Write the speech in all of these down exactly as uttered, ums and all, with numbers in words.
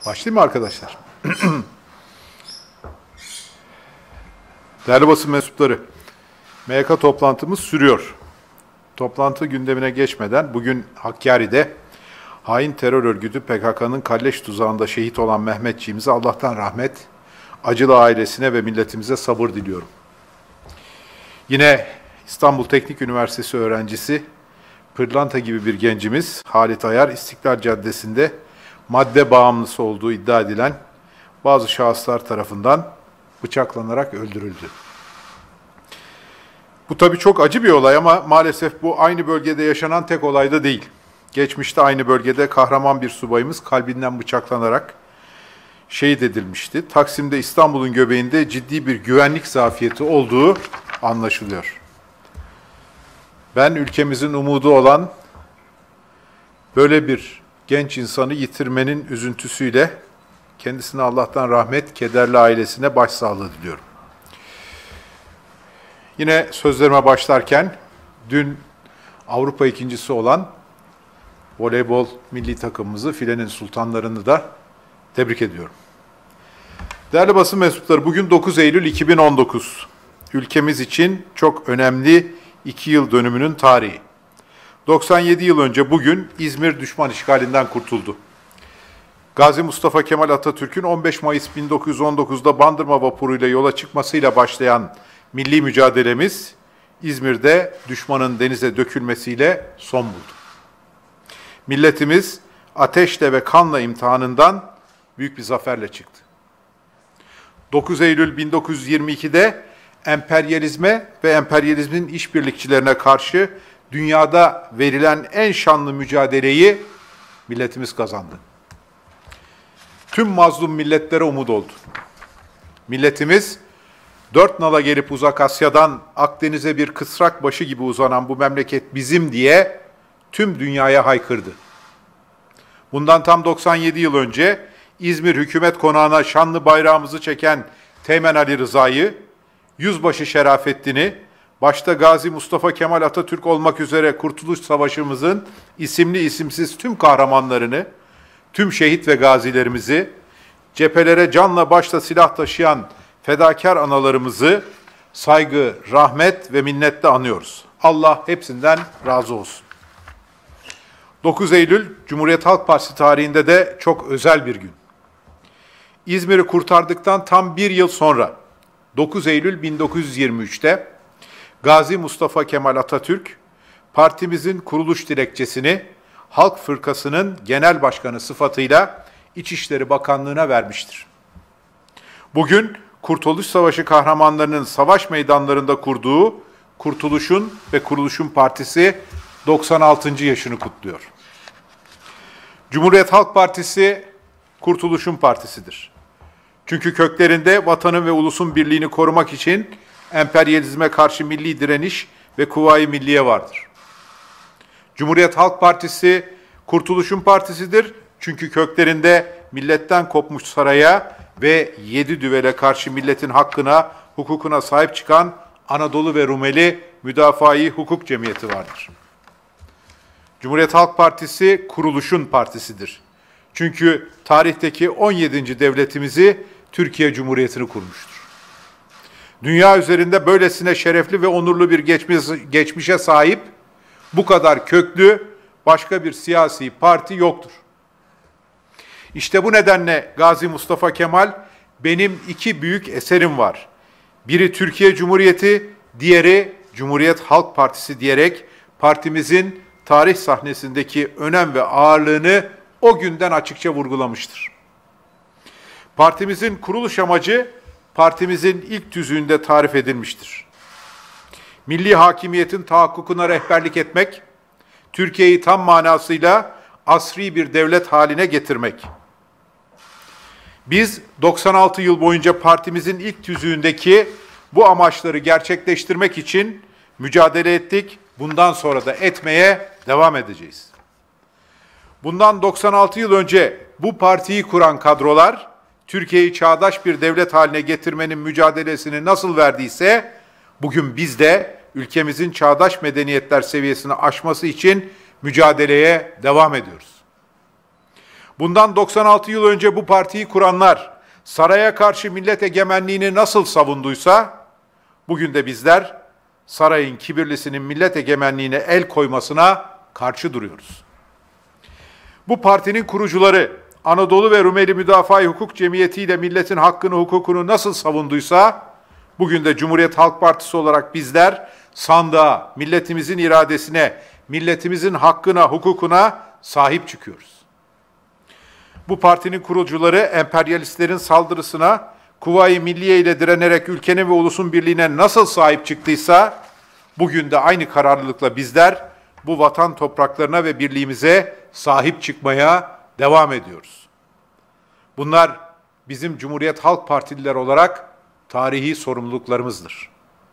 Başlayayım mı arkadaşlar? Değerli basın mensupları, M Y K toplantımız sürüyor. Toplantı gündemine geçmeden bugün Hakkari'de hain terör örgütü P K K'nın kalleş tuzağında şehit olan Mehmetçiğimize Allah'tan rahmet, acılı ailesine ve milletimize sabır diliyorum. Yine İstanbul Teknik Üniversitesi öğrencisi, pırlanta gibi bir gencimiz Halit Ayar, İstiklal Caddesi'nde madde bağımlısı olduğu iddia edilen bazı şahıslar tarafından bıçaklanarak öldürüldü. Bu tabii çok acı bir olay ama maalesef bu aynı bölgede yaşanan tek olay da değil. Geçmişte aynı bölgede kahraman bir subayımız kalbinden bıçaklanarak şehit edilmişti. Taksim'de, İstanbul'un göbeğinde ciddi bir güvenlik zafiyeti olduğu anlaşılıyor. Ben ülkemizin umudu olan böyle bir genç insanı yitirmenin üzüntüsüyle kendisine Allah'tan rahmet, kederli ailesine başsağlığı diliyorum. Yine sözlerime başlarken dün Avrupa ikincisi olan voleybol milli takımımızı, filenin sultanlarını da tebrik ediyorum. Değerli basın mensupları, bugün dokuz Eylül iki bin on dokuz. Ülkemiz için çok önemli iki yıl dönümünün tarihi. doksan yedi yıl önce bugün İzmir düşman işgalinden kurtuldu. Gazi Mustafa Kemal Atatürk'ün on beş Mayıs bin dokuz yüz on dokuz'da Bandırma vapuruyla yola çıkmasıyla başlayan milli mücadelemiz İzmir'de düşmanın denize dökülmesiyle son buldu. Milletimiz ateşle ve kanla imtihanından büyük bir zaferle çıktı. dokuz Eylül bin dokuz yüz yirmi iki'de emperyalizme ve emperyalizmin işbirlikçilerine karşı dünyada verilen en şanlı mücadeleyi milletimiz kazandı. Tüm mazlum milletlere umut oldu. Milletimiz dört nala gelip uzak Asya'dan Akdeniz'e bir kısrak başı gibi uzanan bu memleket bizim diye tüm dünyaya haykırdı. Bundan tam doksan yedi yıl önce İzmir Hükümet Konağı'na şanlı bayrağımızı çeken Teğmen Ali Rıza'yı, Yüzbaşı Şerafettin'i, başta Gazi Mustafa Kemal Atatürk olmak üzere Kurtuluş Savaşımızın isimli isimsiz tüm kahramanlarını, tüm şehit ve gazilerimizi, cephelere canla başla silah taşıyan fedakar analarımızı saygı, rahmet ve minnetle anıyoruz. Allah hepsinden razı olsun. dokuz Eylül Cumhuriyet Halk Partisi tarihinde de çok özel bir gün. İzmir'i kurtardıktan tam bir yıl sonra, dokuz Eylül bin dokuz yüz yirmi üç'te Gazi Mustafa Kemal Atatürk, partimizin kuruluş dilekçesini Halk Fırkası'nın genel başkanı sıfatıyla İçişleri Bakanlığı'na vermiştir. Bugün Kurtuluş Savaşı kahramanlarının savaş meydanlarında kurduğu Kurtuluş'un ve Kuruluş'un Partisi doksan altıncı yaşını kutluyor. Cumhuriyet Halk Partisi Kurtuluş'un partisidir. Çünkü köklerinde vatanın ve ulusun birliğini korumak için emperyalizme karşı milli direniş ve Kuvayi Milliye vardır. Cumhuriyet Halk Partisi Kurtuluş'un partisidir. Çünkü köklerinde milletten kopmuş saraya ve yedi düvele karşı milletin hakkına, hukukuna sahip çıkan Anadolu ve Rumeli Müdafaa-i Hukuk Cemiyeti vardır. Cumhuriyet Halk Partisi Kuruluş'un partisidir. Çünkü tarihteki on yedinci devletimizi Türkiye Cumhuriyeti'ni kurmuştur. Dünya üzerinde böylesine şerefli ve onurlu bir geçmiş, geçmişe sahip, bu kadar köklü başka bir siyasi parti yoktur. İşte bu nedenle Gazi Mustafa Kemal, benim iki büyük eserim var. Biri Türkiye Cumhuriyeti, diğeri Cumhuriyet Halk Partisi diyerek partimizin tarih sahnesindeki önem ve ağırlığını o günden açıkça vurgulamıştır. Partimizin kuruluş amacı, partimizin ilk tüzüğünde tarif edilmiştir. Milli hakimiyetin tahakkukuna rehberlik etmek, Türkiye'yi tam manasıyla asri bir devlet haline getirmek. Biz doksan altı yıl boyunca partimizin ilk tüzüğündeki bu amaçları gerçekleştirmek için mücadele ettik. Bundan sonra da etmeye devam edeceğiz. Bundan doksan altı yıl önce bu partiyi kuran kadrolar, Türkiye'yi çağdaş bir devlet haline getirmenin mücadelesini nasıl verdiyse, bugün biz de ülkemizin çağdaş medeniyetler seviyesini aşması için mücadeleye devam ediyoruz. Bundan doksan altı yıl önce bu partiyi kuranlar saraya karşı millet egemenliğini nasıl savunduysa, bugün de bizler sarayın kibirlisinin millet egemenliğine el koymasına karşı duruyoruz. Bu partinin kurucuları Anadolu ve Rumeli Müdafaa-i Hukuk Cemiyeti ile milletin hakkını, hukukunu nasıl savunduysa, bugün de Cumhuriyet Halk Partisi olarak bizler sandığa, milletimizin iradesine, milletimizin hakkına, hukukuna sahip çıkıyoruz. Bu partinin kurucuları emperyalistlerin saldırısına Kuvayi Milliye ile direnerek ülkenin ve ulusun birliğine nasıl sahip çıktıysa, bugün de aynı kararlılıkla bizler bu vatan topraklarına ve birliğimize sahip çıkmaya devam ediyoruz. Bunlar bizim Cumhuriyet Halk Partililer olarak tarihi sorumluluklarımızdır.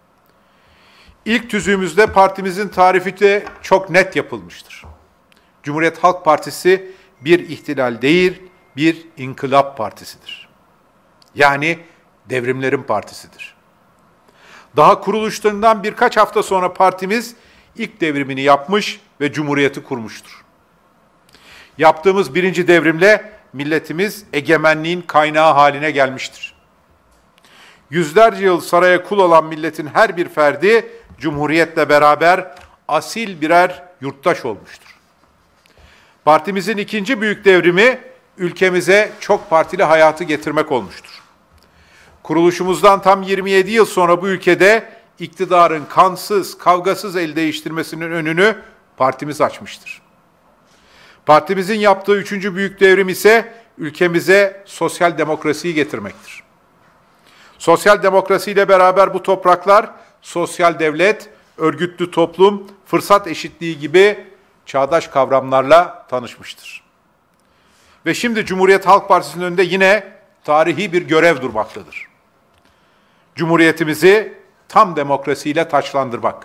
İlk tüzüğümüzde partimizin tarifi de çok net yapılmıştır. Cumhuriyet Halk Partisi bir ihtilal değil, bir inkılap partisidir. Yani devrimlerin partisidir. Daha kuruluşlarından birkaç hafta sonra partimiz ilk devrimini yapmış ve Cumhuriyeti kurmuştur. Yaptığımız birinci devrimle milletimiz egemenliğin kaynağı haline gelmiştir. Yüzlerce yıl saraya kul olan milletin her bir ferdi Cumhuriyetle beraber asil birer yurttaş olmuştur. Partimizin ikinci büyük devrimi ülkemize çok partili hayatı getirmek olmuştur. Kuruluşumuzdan tam yirmi yedi yıl sonra bu ülkede iktidarın kansız, kavgasız el değiştirmesinin önünü partimiz açmıştır. Partimizin yaptığı üçüncü büyük devrim ise ülkemize sosyal demokrasiyi getirmektir. Sosyal demokrasiyle beraber bu topraklar sosyal devlet, örgütlü toplum, fırsat eşitliği gibi çağdaş kavramlarla tanışmıştır. Ve şimdi Cumhuriyet Halk Partisi'nin önünde yine tarihi bir görev durmaktadır. Cumhuriyetimizi tam demokrasiyle taçlandırmak.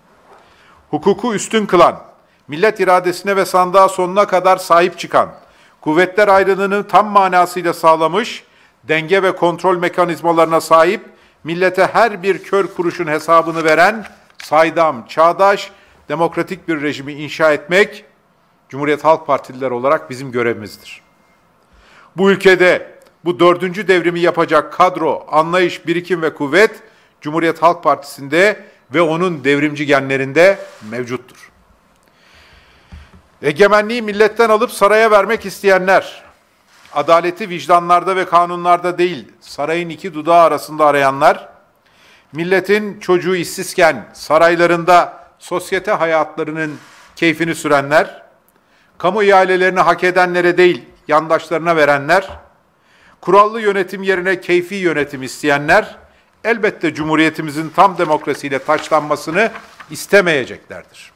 Hukuku üstün kılan, millet iradesine ve sandığa sonuna kadar sahip çıkan, kuvvetler ayrılığını tam manasıyla sağlamış, denge ve kontrol mekanizmalarına sahip, millete her bir kör kuruşun hesabını veren, saydam, çağdaş, demokratik bir rejimi inşa etmek, Cumhuriyet Halk Partililer olarak bizim görevimizdir. Bu ülkede bu dördüncü devrimi yapacak kadro, anlayış, birikim ve kuvvet, Cumhuriyet Halk Partisi'nde ve onun devrimci genlerinde mevcuttur. Egemenliği milletten alıp saraya vermek isteyenler, adaleti vicdanlarda ve kanunlarda değil, sarayın iki dudağı arasında arayanlar, milletin çocuğu işsizken saraylarında sosyete hayatlarının keyfini sürenler, kamu ihalelerini hak edenlere değil, yandaşlarına verenler, kurallı yönetim yerine keyfi yönetim isteyenler, elbette Cumhuriyetimizin tam demokrasiyle taçlanmasını istemeyeceklerdir.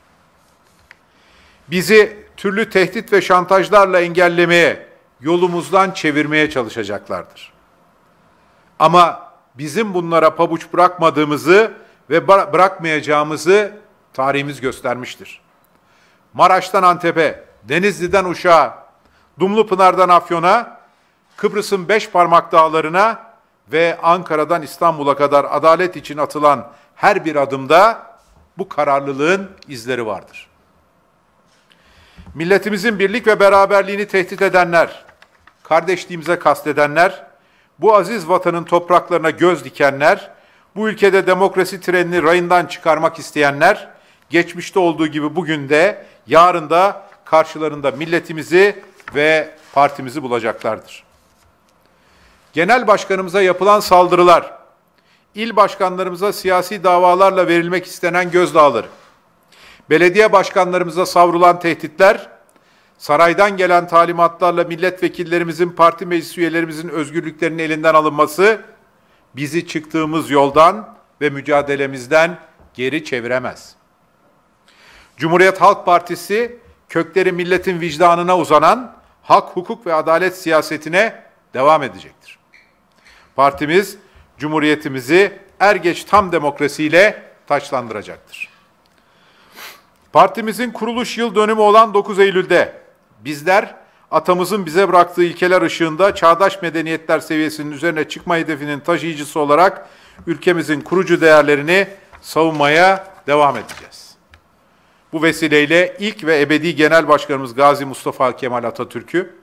Bizi türlü tehdit ve şantajlarla engellemeye, yolumuzdan çevirmeye çalışacaklardır. Ama bizim bunlara pabuç bırakmadığımızı ve bırakmayacağımızı tarihimiz göstermiştir. Maraş'tan Antep'e, Denizli'den Uşak'a, Dumlupınar'dan Afyon'a, Kıbrıs'ın beş parmak dağlarına ve Ankara'dan İstanbul'a kadar adalet için atılan her bir adımda bu kararlılığın izleri vardır. Milletimizin birlik ve beraberliğini tehdit edenler, kardeşliğimize kastedenler, bu aziz vatanın topraklarına göz dikenler, bu ülkede demokrasi trenini rayından çıkarmak isteyenler, geçmişte olduğu gibi bugün de, yarın da karşılarında milletimizi ve partimizi bulacaklardır. Genel başkanımıza yapılan saldırılar, il başkanlarımıza siyasi davalarla verilmek istenen gözdağları, belediye başkanlarımıza savrulan tehditler, saraydan gelen talimatlarla milletvekillerimizin, parti meclis üyelerimizin özgürlüklerinin elinden alınması, bizi çıktığımız yoldan ve mücadelemizden geri çeviremez. Cumhuriyet Halk Partisi, kökleri milletin vicdanına uzanan hak, hukuk ve adalet siyasetine devam edecektir. Partimiz, Cumhuriyetimizi er geç tam demokrasiyle taçlandıracaktır. Partimizin kuruluş yıl dönümü olan dokuz Eylül'de bizler atamızın bize bıraktığı ilkeler ışığında çağdaş medeniyetler seviyesinin üzerine çıkma hedefinin taşıyıcısı olarak ülkemizin kurucu değerlerini savunmaya devam edeceğiz. Bu vesileyle ilk ve ebedi Genel Başkanımız Gazi Mustafa Kemal Atatürk'ü,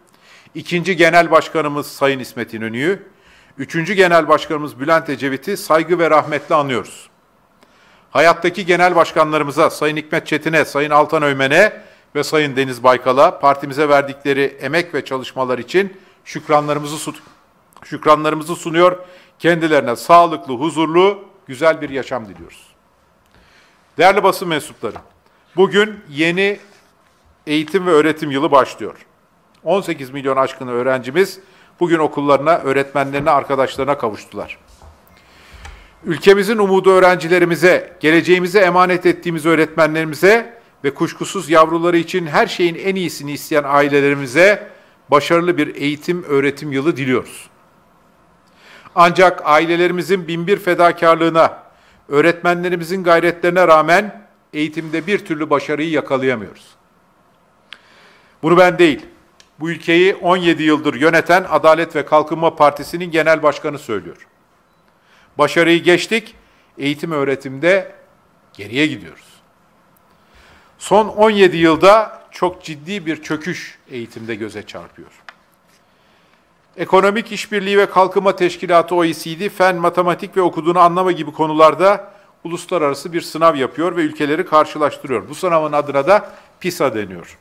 İkinci Genel Başkanımız Sayın İsmet İnönü'yü, Üçüncü Genel Başkanımız Bülent Ecevit'i saygı ve rahmetle anıyoruz. Hayattaki genel başkanlarımıza, Sayın Hikmet Çetin'e, Sayın Altan Öğmen'e ve Sayın Deniz Baykal'a partimize verdikleri emek ve çalışmalar için şükranlarımızı, sun şükranlarımızı sunuyor. Kendilerine sağlıklı, huzurlu, güzel bir yaşam diliyoruz. Değerli basın mensupları, bugün yeni eğitim ve öğretim yılı başlıyor. on sekiz milyon aşkın öğrencimiz bugün okullarına, öğretmenlerine, arkadaşlarına kavuştular. Ülkemizin umudu öğrencilerimize, geleceğimize emanet ettiğimiz öğretmenlerimize ve kuşkusuz yavruları için her şeyin en iyisini isteyen ailelerimize başarılı bir eğitim, öğretim yılı diliyoruz. Ancak ailelerimizin binbir fedakarlığına, öğretmenlerimizin gayretlerine rağmen eğitimde bir türlü başarıyı yakalayamıyoruz. Bunu ben değil, bu ülkeyi on yedi yıldır yöneten Adalet ve Kalkınma Partisi'nin genel başkanı söylüyor. Başarıyı geçtik, eğitim öğretimde geriye gidiyoruz. Son on yedi yılda çok ciddi bir çöküş eğitimde göze çarpıyor. Ekonomik İşbirliği ve Kalkınma Teşkilatı O E C D, fen, matematik ve okuduğunu anlama gibi konularda uluslararası bir sınav yapıyor ve ülkeleri karşılaştırıyor. Bu sınavın adına da PISA deniyor.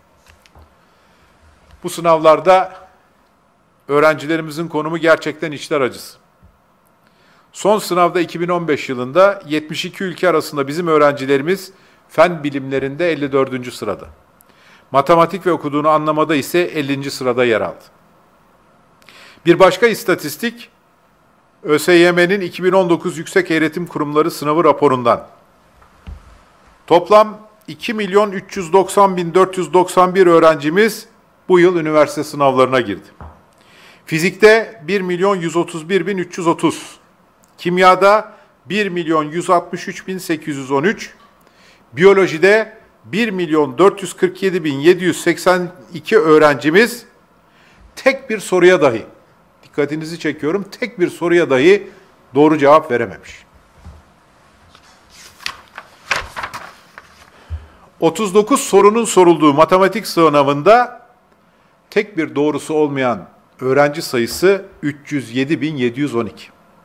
Bu sınavlarda öğrencilerimizin konumu gerçekten içler acısı. Son sınavda iki bin on beş yılında yetmiş iki ülke arasında bizim öğrencilerimiz fen bilimlerinde elli dördüncü sırada. Matematik ve okuduğunu anlamada ise ellinci sırada yer aldı. Bir başka istatistik, ÖSYM'nin iki bin on dokuz Yükseköğretim Kurumları sınavı raporundan. Toplam iki milyon üç yüz doksan bin dört yüz doksan bir öğrencimiz bu yıl üniversite sınavlarına girdi. Fizikte bir milyon yüz otuz bir bin üç yüz otuz, kimyada bir milyon yüz altmış üç bin sekiz yüz on üç, biyolojide bir milyon dört yüz kırk yedi bin yedi yüz seksen iki öğrencimiz tek bir soruya dahi, dikkatinizi çekiyorum, tek bir soruya dahi doğru cevap verememiş. otuz dokuz sorunun sorulduğu matematik sınavında tek bir doğrusu olmayan öğrenci sayısı üç yüz yedi bin yedi yüz on iki.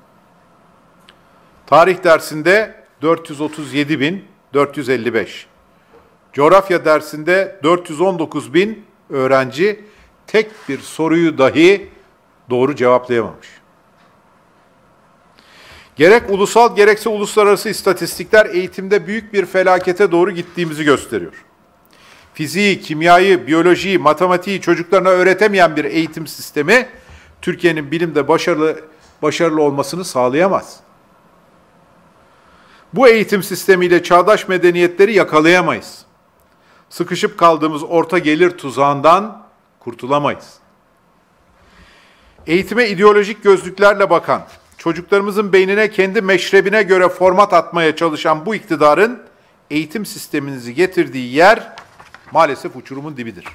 Tarih dersinde dört yüz otuz yedi bin dört yüz elli beş. Coğrafya dersinde dört yüz on dokuz bin öğrenci tek bir soruyu dahi doğru cevaplayamamış. Gerek ulusal gerekse uluslararası istatistikler eğitimde büyük bir felakete doğru gittiğimizi gösteriyor. Fiziği, kimyayı, biyolojiyi, matematiği çocuklarına öğretemeyen bir eğitim sistemi Türkiye'nin bilimde başarılı başarılı olmasını sağlayamaz. Bu eğitim sistemiyle çağdaş medeniyetleri yakalayamayız. Sıkışıp kaldığımız orta gelir tuzağından kurtulamayız. Eğitime ideolojik gözlüklerle bakan, çocuklarımızın beynine kendi meşrebine göre format atmaya çalışan bu iktidarın eğitim sisteminizi getirdiği yer maalesef uçurumun dibidir.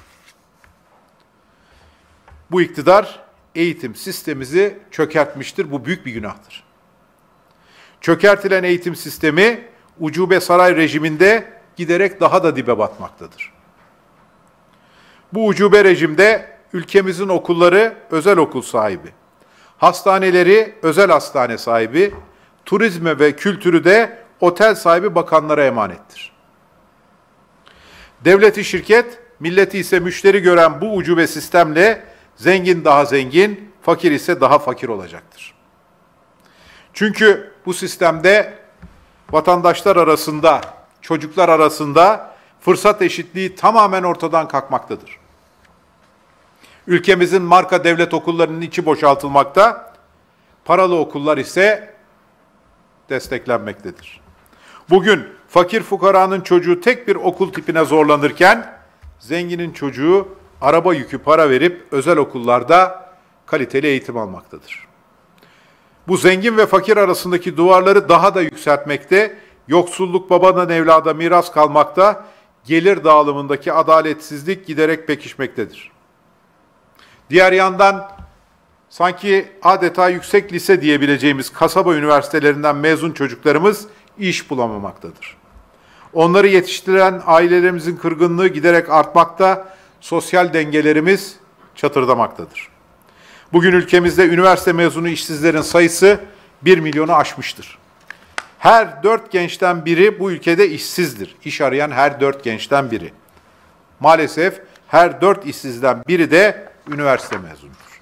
Bu iktidar eğitim sistemimizi çökertmiştir. Bu büyük bir günahtır. Çökertilen eğitim sistemi ucube saray rejiminde giderek daha da dibe batmaktadır. Bu ucube rejimde ülkemizin okulları özel okul sahibi, hastaneleri özel hastane sahibi, turizme ve kültürü de otel sahibi bakanlara emanettir. Devleti şirket, milleti ise müşteri gören bu ucube sistemle zengin daha zengin, fakir ise daha fakir olacaktır. Çünkü bu sistemde vatandaşlar arasında, çocuklar arasında fırsat eşitliği tamamen ortadan kalkmaktadır. Ülkemizin marka devlet okullarının içi boşaltılmakta, paralı okullar ise desteklenmektedir. Bugün fakir fukaranın çocuğu tek bir okul tipine zorlanırken, zenginin çocuğu araba yükü para verip özel okullarda kaliteli eğitim almaktadır. Bu zengin ve fakir arasındaki duvarları daha da yükseltmekte, yoksulluk babadan evlada miras kalmakta, gelir dağılımındaki adaletsizlik giderek pekişmektedir. Diğer yandan sanki adeta yüksek lise diyebileceğimiz kasaba üniversitelerinden mezun çocuklarımız iş bulamamaktadır. Onları yetiştiren ailelerimizin kırgınlığı giderek artmakta, sosyal dengelerimiz çatırdamaktadır. Bugün ülkemizde üniversite mezunu işsizlerin sayısı bir milyonu aşmıştır. Her dört gençten biri bu ülkede işsizdir. İş arayan her dört gençten biri. Maalesef her dört işsizden biri de üniversite mezunudur.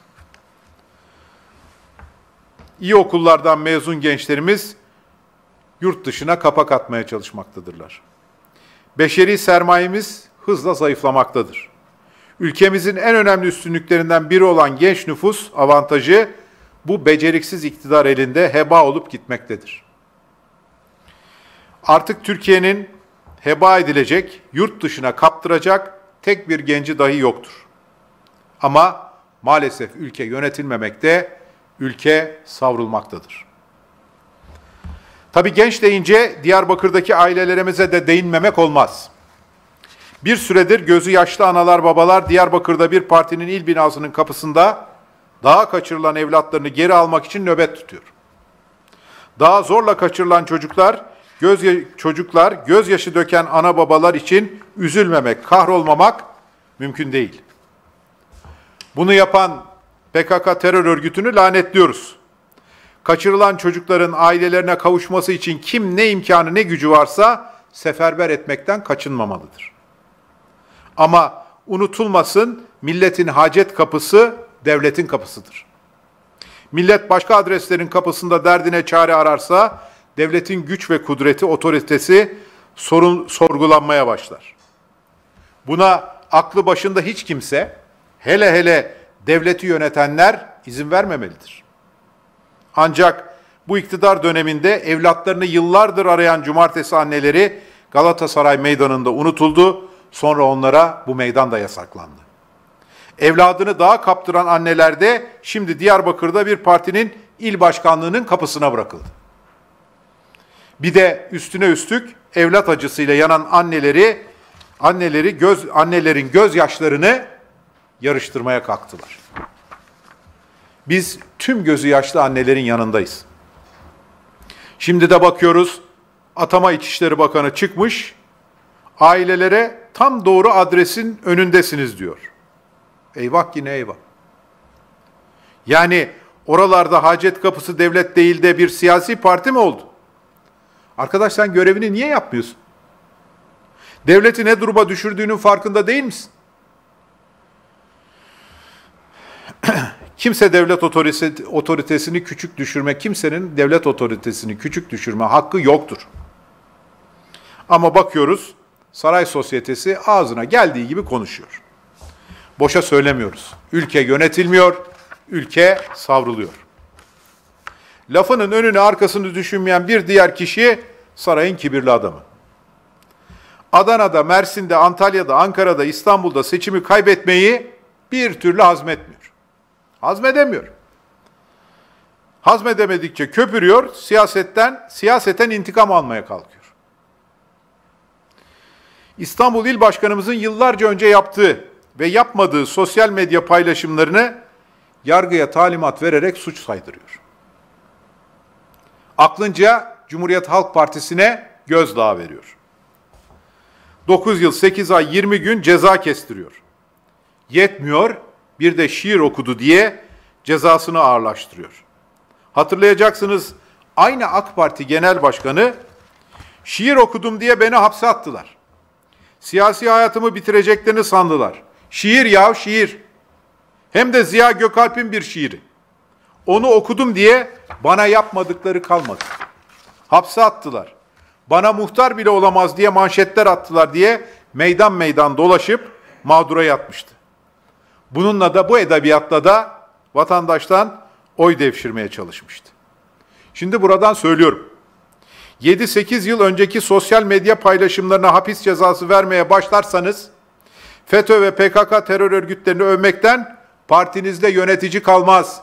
İyi okullardan mezun gençlerimiz yurt dışına kapak atmaya çalışmaktadırlar. Beşeri sermayemiz hızla zayıflamaktadır. Ülkemizin en önemli üstünlüklerinden biri olan genç nüfus avantajı bu beceriksiz iktidar elinde heba olup gitmektedir. Artık Türkiye'nin heba edilecek, yurt dışına kaptıracak tek bir genci dahi yoktur. Ama maalesef ülke yönetilmemekte, ülke savrulmaktadır. Tabii genç deyince Diyarbakır'daki ailelerimize de değinmemek olmaz. Bir süredir gözü yaşlı analar babalar Diyarbakır'da bir partinin il binasının kapısında daha kaçırılan evlatlarını geri almak için nöbet tutuyor. Daha zorla kaçırılan çocuklar, göz çocuklar gözyaşı döken ana babalar için üzülmemek, kahrolmamak mümkün değil. Bunu yapan P K K terör örgütünü lanetliyoruz. Kaçırılan çocukların ailelerine kavuşması için kim ne imkanı ne gücü varsa seferber etmekten kaçınmamalıdır. Ama unutulmasın, milletin hacet kapısı devletin kapısıdır. Millet başka adreslerin kapısında derdine çare ararsa devletin güç ve kudreti, otoritesi sorun, sorgulanmaya başlar. Buna aklı başında hiç kimse, hele hele devleti yönetenler izin vermemelidir. Ancak bu iktidar döneminde evlatlarını yıllardır arayan cumartesi anneleri Galatasaray Meydanı'nda unutuldu, sonra onlara bu meydan da yasaklandı. Evladını dağa kaptıran anneler de şimdi Diyarbakır'da bir partinin il başkanlığının kapısına bırakıldı. Bir de üstüne üstlük evlat acısıyla yanan anneleri, anneleri göz annelerin gözyaşlarını yarıştırmaya kalktılar. Biz tüm gözü yaşlı annelerin yanındayız. Şimdi de bakıyoruz, Atama İçişleri Bakanı çıkmış, ailelere tam doğru adresin önündesiniz diyor. Eyvah yine eyvah. Yani oralarda hacet kapısı devlet değil de bir siyasi parti mi oldu? Arkadaş sen görevini niye yapmıyorsun? Devleti ne duruma düşürdüğünün farkında değil misin? Kimse devlet otoritesini küçük düşürme, kimsenin devlet otoritesini küçük düşürme hakkı yoktur. Ama bakıyoruz, saray sosyetesi ağzına geldiği gibi konuşuyor. Boşa söylemiyoruz. Ülke yönetilmiyor, ülke savruluyor. Lafının önünü arkasını düşünmeyen bir diğer kişi sarayın kibirli adamı. Adana'da, Mersin'de, Antalya'da, Ankara'da, İstanbul'da seçimi kaybetmeyi bir türlü hazmetmiyor. Hazmedemiyor. Hazmedemedikçe köpürüyor, siyasetten, siyaseten intikam almaya kalkıyor. İstanbul İl Başkanımızın yıllarca önce yaptığı ve yapmadığı sosyal medya paylaşımlarını yargıya talimat vererek suç saydırıyor. Aklınca Cumhuriyet Halk Partisi'ne gözdağı veriyor. dokuz yıl, sekiz ay, yirmi gün ceza kestiriyor. Yetmiyor, bir de şiir okudu diye cezasını ağırlaştırıyor. Hatırlayacaksınız, aynı AK Parti Genel Başkanı, şiir okudum diye beni hapse attılar. Siyasi hayatımı bitireceklerini sandılar. Şiir ya şiir. Hem de Ziya Gökalp'in bir şiiri. Onu okudum diye bana yapmadıkları kalmadı. Hapse attılar. Bana muhtar bile olamaz diye manşetler attılar diye meydan meydan dolaşıp mağdura yatmıştı. Bununla da bu edebiyatla da vatandaştan oy devşirmeye çalışmıştı. Şimdi buradan söylüyorum. yedi sekiz yıl önceki sosyal medya paylaşımlarına hapis cezası vermeye başlarsanız FETÖ ve P K K terör örgütlerini övmekten partinizde yönetici kalmaz.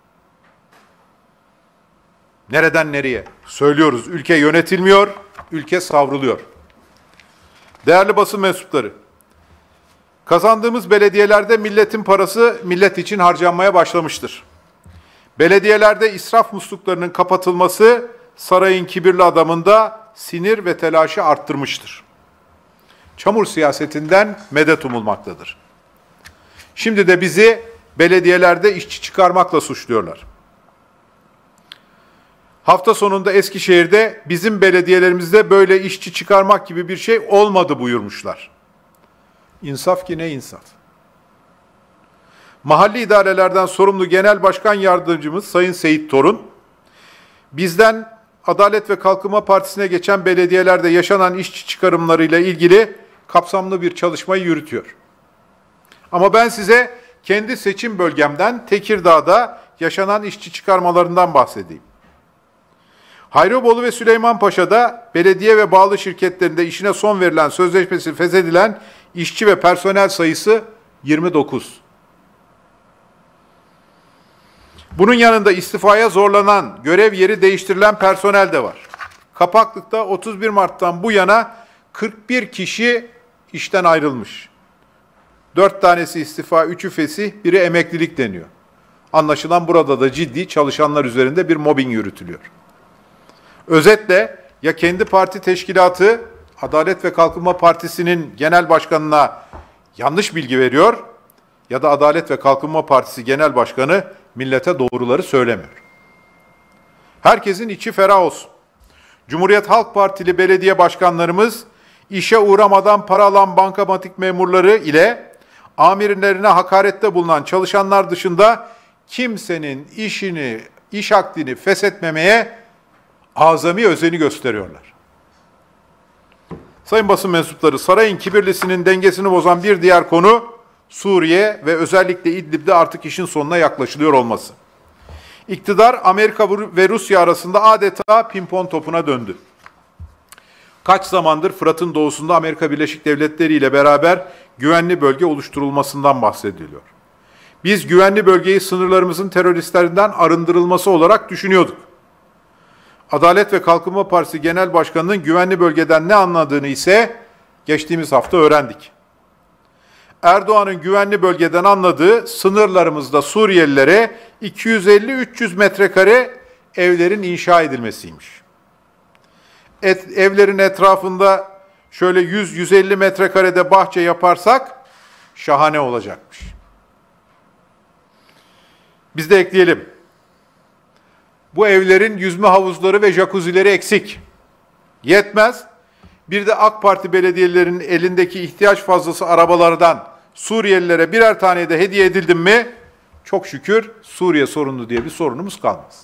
Nereden nereye? Söylüyoruz, ülke yönetilmiyor, ülke savruluyor. Değerli basın mensupları, kazandığımız belediyelerde milletin parası millet için harcanmaya başlamıştır. Belediyelerde israf musluklarının kapatılması sarayın kibirli adamında sinir ve telaşı arttırmıştır. Çamur siyasetinden medet umulmaktadır. Şimdi de bizi belediyelerde işçi çıkarmakla suçluyorlar. Hafta sonunda Eskişehir'de bizim belediyelerimizde böyle işçi çıkarmak gibi bir şey olmadı buyurmuşlar. İnsaf ki ne insaf. Mahalli idarelerden sorumlu Genel Başkan Yardımcımız Sayın Seyit Torun, bizden Adalet ve Kalkınma Partisi'ne geçen belediyelerde yaşanan işçi çıkarımlarıyla ilgili kapsamlı bir çalışmayı yürütüyor. Ama ben size kendi seçim bölgemden Tekirdağ'da yaşanan işçi çıkarmalarından bahsedeyim. Hayrabolu ve Süleymanpaşa'da belediye ve bağlı şirketlerinde işine son verilen, sözleşmesi feshedilen işçi ve personel sayısı yirmi dokuz. Bunun yanında istifaya zorlanan, görev yeri değiştirilen personel de var. Kapaklık'ta otuz bir Mart'tan bu yana kırk bir kişi işten ayrılmış. dört tanesi istifa, üçü fesih, biri emeklilik deniyor. Anlaşılan burada da ciddi çalışanlar üzerinde bir mobbing yürütülüyor. Özetle ya kendi parti teşkilatı Adalet ve Kalkınma Partisi'nin genel başkanına yanlış bilgi veriyor ya da Adalet ve Kalkınma Partisi genel başkanı millete doğruları söylemiyor. Herkesin içi ferah olsun. Cumhuriyet Halk Partili belediye başkanlarımız işe uğramadan para alan bankamatik memurları ile amirlerine hakarette bulunan çalışanlar dışında kimsenin işini, iş akdini feshetmemeye azami özeni gösteriyorlar. Sayın basın mensupları, sarayın kibirlisinin dengesini bozan bir diğer konu Suriye ve özellikle İdlib'de artık işin sonuna yaklaşılıyor olması. İktidar Amerika ve Rusya arasında adeta pimpon topuna döndü. Kaç zamandır Fırat'ın doğusunda Amerika Birleşik Devletleri ile beraber güvenli bölge oluşturulmasından bahsediliyor. Biz güvenli bölgeyi sınırlarımızın teröristlerden arındırılması olarak düşünüyorduk. Adalet ve Kalkınma Partisi Genel Başkanı'nın güvenli bölgeden ne anladığını ise geçtiğimiz hafta öğrendik. Erdoğan'ın güvenli bölgeden anladığı sınırlarımızda Suriyelilere iki yüz elli üç yüz metrekare evlerin inşa edilmesiymiş. Et, evlerin etrafında şöyle yüz yüz elli metrekarede bahçe yaparsak şahane olacakmış. Biz de ekleyelim. Bu evlerin yüzme havuzları ve jacuzzileri eksik. Yetmez. Bir de AK Parti belediyelerinin elindeki ihtiyaç fazlası arabalardan Suriyelilere birer tane de hediye edildi mi, çok şükür Suriye sorunu diye bir sorunumuz kalmaz.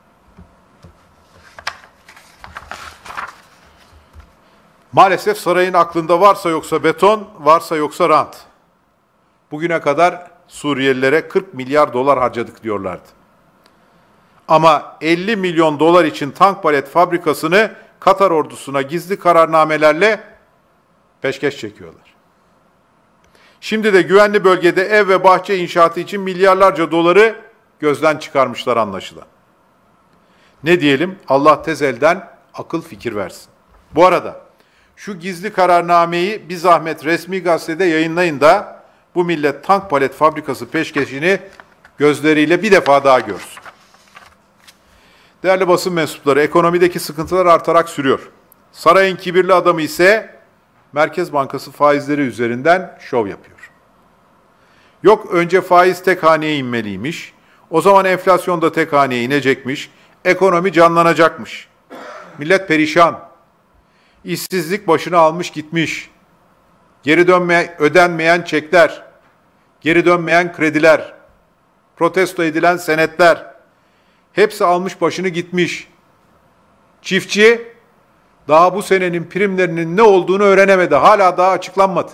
Maalesef sarayın aklında varsa yoksa beton, varsa yoksa rant. Bugüne kadar Suriyelilere kırk milyar dolar harcadık diyorlardı. Ama elli milyon dolar için tank palet fabrikasını Katar ordusuna gizli kararnamelerle peşkeş çekiyorlar. Şimdi de güvenli bölgede ev ve bahçe inşaatı için milyarlarca doları gözden çıkarmışlar anlaşılan. Ne diyelim? Allah tez elden akıl fikir versin. Bu arada şu gizli kararnameyi bir zahmet resmi gazetede yayınlayın da bu millet tank palet fabrikası peşkeşini gözleriyle bir defa daha görsün. Değerli basın mensupları, ekonomideki sıkıntılar artarak sürüyor. Sarayın kibirli adamı ise Merkez Bankası faizleri üzerinden şov yapıyor. Yok önce faiz tek haneye inmeliymiş, o zaman enflasyon da tek haneye inecekmiş, ekonomi canlanacakmış. Millet perişan, işsizlik başını almış gitmiş, geri dönme, ödenmeyen çekler, geri dönmeyen krediler, protesto edilen senetler, hepsi almış başını gitmiş. Çiftçi daha bu senenin primlerinin ne olduğunu öğrenemedi. Hala daha açıklanmadı.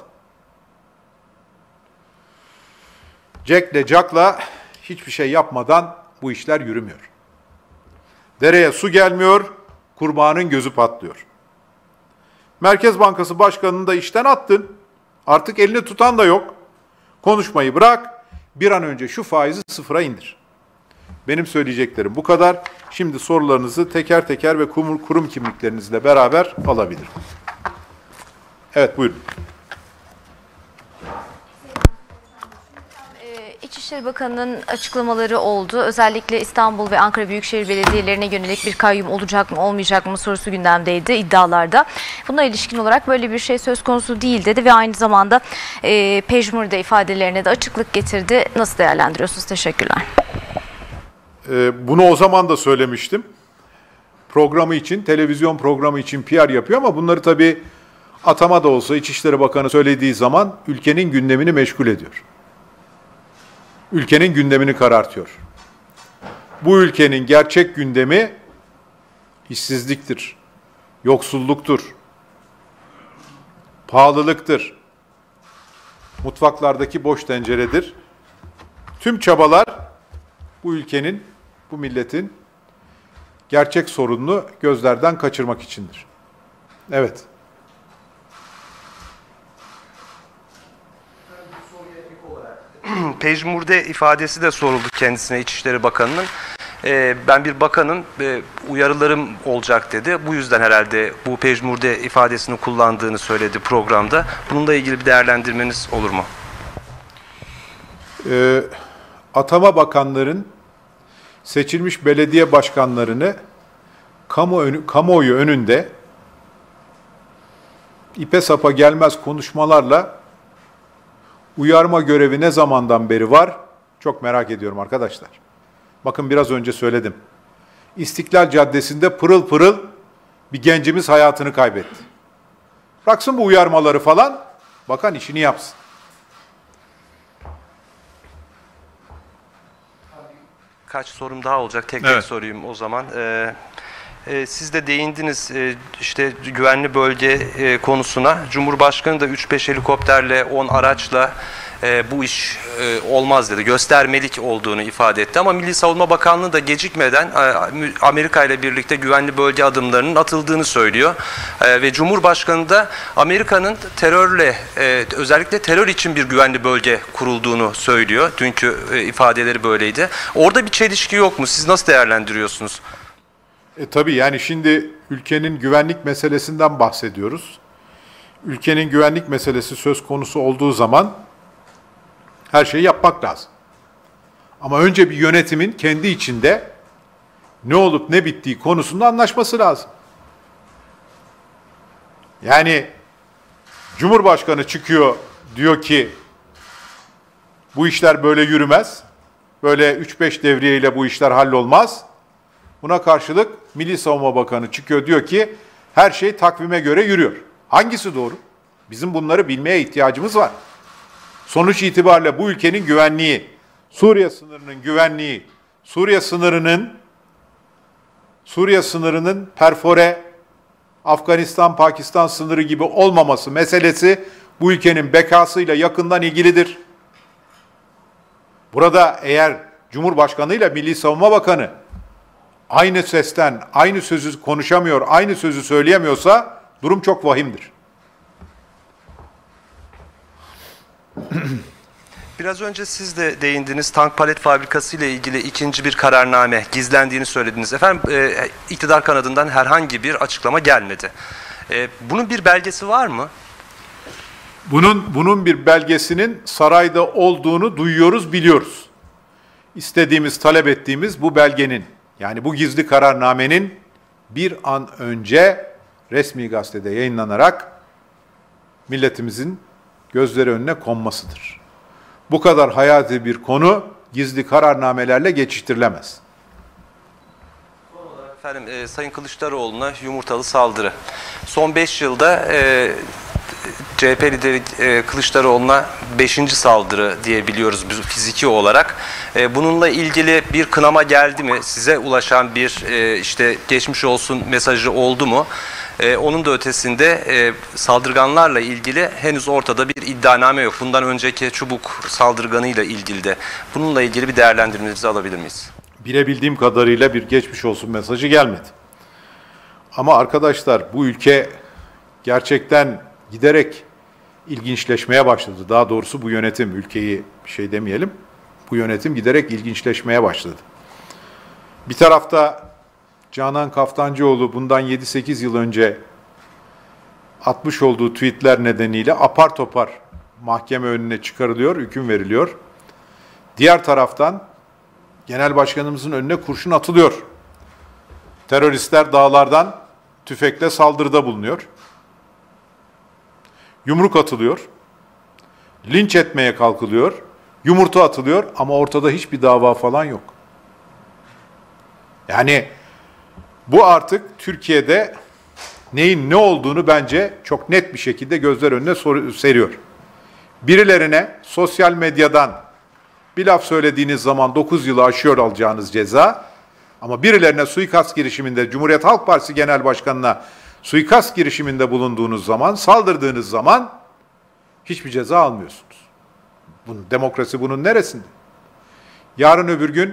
Jack'le Jack'la hiçbir şey yapmadan bu işler yürümüyor. Dereye su gelmiyor, kurbanın gözü patlıyor. Merkez Bankası Başkanı'nı da işten attın. Artık elini tutan da yok. Konuşmayı bırak, bir an önce şu faizi sıfıra indir. Benim söyleyeceklerim bu kadar. Şimdi sorularınızı teker teker ve kurum, kurum kimliklerinizle beraber alabilirim. Evet, buyurun. İçişleri İçişleri Bakanı'nın açıklamaları oldu. Özellikle İstanbul ve Ankara Büyükşehir Belediyelerine yönelik bir kayyum olacak mı olmayacak mı sorusu gündemdeydi iddialarda. Buna ilişkin olarak böyle bir şey söz konusu değil dedi ve aynı zamanda e, pejmürde ifadelerine de açıklık getirdi. Nasıl değerlendiriyorsunuz? Teşekkürler. Ee, bunu o zaman da söylemiştim. Programı için, televizyon programı için P R yapıyor ama bunları tabii atama da olsa İçişleri Bakanı söylediği zaman ülkenin gündemini meşgul ediyor. Ülkenin gündemini karartıyor. Bu ülkenin gerçek gündemi işsizliktir, yoksulluktur, pahalılıktır, mutfaklardaki boş tenceredir. Tüm çabalar bu ülkenin, bu milletin gerçek sorununu gözlerden kaçırmak içindir. Evet. Pejmürde ifadesi de soruldu kendisine İçişleri Bakanı'nın. Ee, ben bir bakanın e, uyarılarım olacak dedi. Bu yüzden herhalde bu pejmürde ifadesini kullandığını söyledi programda. Bununla ilgili bir değerlendirmeniz olur mu? Ee, atama bakanların seçilmiş belediye başkanlarını kamu önü, kamuoyu önünde ipe sapa gelmez konuşmalarla uyarma görevi ne zamandan beri var? Çok merak ediyorum arkadaşlar. Bakın biraz önce söyledim. İstiklal Caddesi'nde pırıl pırıl bir gencimiz hayatını kaybetti. Bıraksın bu uyarmaları falan, bakan işini yapsın. Kaç sorum daha olacak. Tek tek Evet. sorayım o zaman. Ee, e, siz de değindiniz e, işte güvenli bölge e, konusuna. Cumhurbaşkanı da üç beş helikopterle on araçla e, bu iş e, olmaz dedi. Göstermelik olduğunu ifade etti. Ama Milli Savunma Bakanlığı da gecikmeden e, Amerika ile birlikte güvenli bölge adımlarının atıldığını söylüyor. E, ve Cumhurbaşkanı da Amerika'nın terörle e, özellikle terör için bir güvenli bölge kurulduğunu söylüyor. Dünkü e, ifadeleri böyleydi. Orada bir çelişki yok mu? Siz nasıl değerlendiriyorsunuz? E tabii yani şimdi ülkenin güvenlik meselesinden bahsediyoruz. Ülkenin güvenlik meselesi söz konusu olduğu zaman her şeyi yapmak lazım. Ama önce bir yönetimin kendi içinde ne olup ne bittiği konusunda anlaşması lazım. Yani Cumhurbaşkanı çıkıyor diyor ki bu işler böyle yürümez. Böyle üç beş devriyeyle bu işler hallolmaz. Buna karşılık Milli Savunma Bakanı çıkıyor diyor ki her şey takvime göre yürüyor. Hangisi doğru? Bizim bunları bilmeye ihtiyacımız var. Sonuç itibariyle bu ülkenin güvenliği, Suriye sınırının güvenliği, Suriye sınırının Suriye sınırının perfore Afganistan-Pakistan sınırı gibi olmaması meselesi bu ülkenin bekasıyla yakından ilgilidir. Burada eğer Cumhurbaşkanı ile Milli Savunma Bakanı aynı sesten, aynı sözü konuşamıyor, aynı sözü söyleyemiyorsa durum çok vahimdir. Biraz önce siz de değindiniz, tank palet fabrikası ile ilgili ikinci bir kararname gizlendiğini söylediniz. Efendim e, iktidar kanadından herhangi bir açıklama gelmedi. E, bunun bir belgesi var mı? Bunun bunun bir belgesinin sarayda olduğunu duyuyoruz, biliyoruz. İstediğimiz, talep ettiğimiz bu belgenin, yani bu gizli kararnamenin bir an önce resmi gazetede yayınlanarak milletimizin gözleri önüne konmasıdır. Bu kadar hayati bir konu gizli kararnamelerle geçiştirilemez. Efendim e, Sayın Kılıçdaroğlu'na yumurtalı saldırı. Son beş yılda e, C H P lideri e, Kılıçdaroğlu'na beşinci saldırı diye biliyoruz biz fiziki olarak. E, bununla ilgili bir kınama geldi mi? Size ulaşan bir e, işte geçmiş olsun mesajı oldu mu? E, onun da ötesinde e, saldırganlarla ilgili henüz ortada bir iddianame yok. Bundan önceki çubuk saldırganıyla ilgili de. Bununla ilgili bir değerlendirmenizi alabilir miyiz? Bilebildiğim kadarıyla bir geçmiş olsun mesajı gelmedi. Ama arkadaşlar bu ülke gerçekten giderek ilginçleşmeye başladı. Daha doğrusu bu yönetim, ülkeyi bir şey demeyelim, bu yönetim giderek ilginçleşmeye başladı. Bir tarafta Canan Kaftancıoğlu bundan yedi sekiz yıl önce atmış olduğu tweetler nedeniyle apar topar mahkeme önüne çıkarılıyor, hüküm veriliyor. Diğer taraftan genel başkanımızın önüne kurşun atılıyor. Teröristler dağlardan tüfekle saldırıda bulunuyor. Yumruk atılıyor. Linç etmeye kalkılıyor. Yumurta atılıyor ama ortada hiçbir dava falan yok. Yani bu artık Türkiye'de neyin ne olduğunu bence çok net bir şekilde gözler önüne seriyor. Birilerine sosyal medyadan bir laf söylediğiniz zaman dokuz yılı aşıyor alacağınız ceza, ama birilerine suikast girişiminde, Cumhuriyet Halk Partisi Genel Başkanı'na suikast girişiminde bulunduğunuz zaman, saldırdığınız zaman hiçbir ceza almıyorsunuz. Bunun, demokrasi bunun neresinde? Yarın öbür gün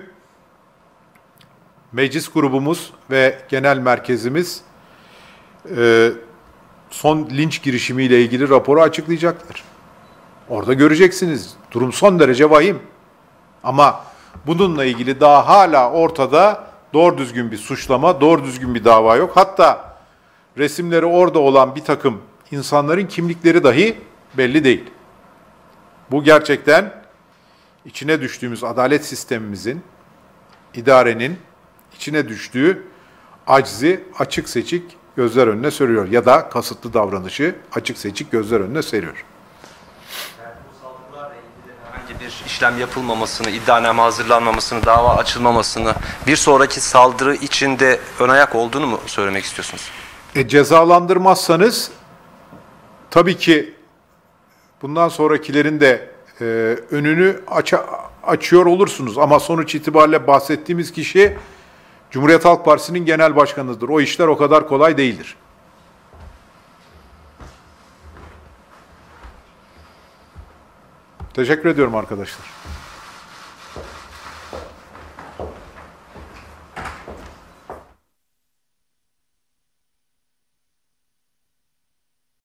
meclis grubumuz ve genel merkezimiz e, son linç girişimiyle ilgili raporu açıklayacaklar. Orada göreceksiniz. Durum son derece vahim. Ama bununla ilgili daha hala ortada doğru düzgün bir suçlama, doğru düzgün bir dava yok. Hatta resimleri orada olan bir takım insanların kimlikleri dahi belli değil. Bu gerçekten içine düştüğümüz adalet sistemimizin, idarenin içine düştüğü acizi açık seçik gözler önüne seriyor. Ya da kasıtlı davranışı açık seçik gözler önüne seriyor. Herhangi bir işlem yapılmamasını, iddianame hazırlanmamasını, dava açılmamasını, bir sonraki saldırı içinde ön ayak olduğunu mu söylemek istiyorsunuz? E, cezalandırmazsanız tabii ki bundan sonrakilerin de e, önünü aç açıyor olursunuz. Ama sonuç itibariyle bahsettiğimiz kişi Cumhuriyet Halk Partisi'nin genel başkanıdır. O işler o kadar kolay değildir. Teşekkür ediyorum arkadaşlar.